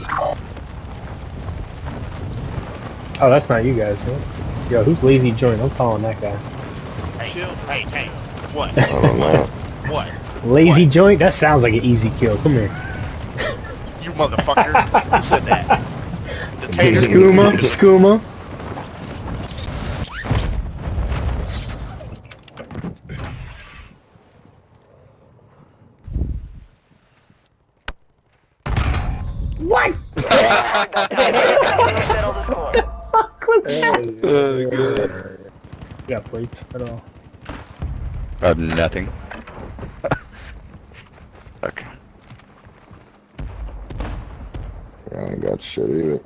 Oh, that's not you guys, man. Yo, who's Lazy Joint? I'm calling that guy. Hey, hey, what? I don't know. What? Lazy Joint? That sounds like an easy kill. Come here. You motherfucker. Who said that? The tater? Skooma. What? Fuck was that? Good. You got plates at all? Nothing. Okay. I ain't got shit either.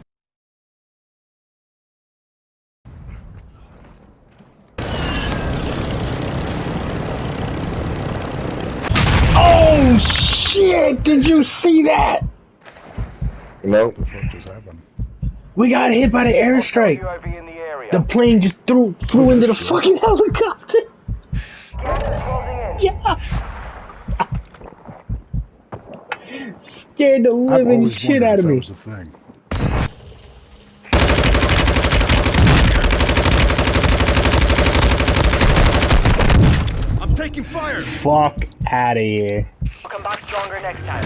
Oh shit! Did you see that? Nope. What the fuck just happened? We got hit by the airstrike. The plane just flew into the fucking helicopter. Yeah. Scared the living shit out of me. That was a thing. I'm taking fire. Fuck out of here. We'll come back stronger next time.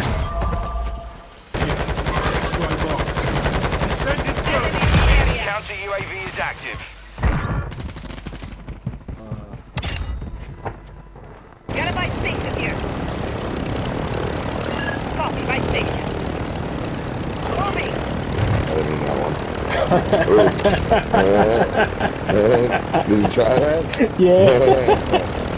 Counter UAV is active. Got a buy station here. Copy, buy station. Moving. I didn't need that one. Did you try that? Yeah.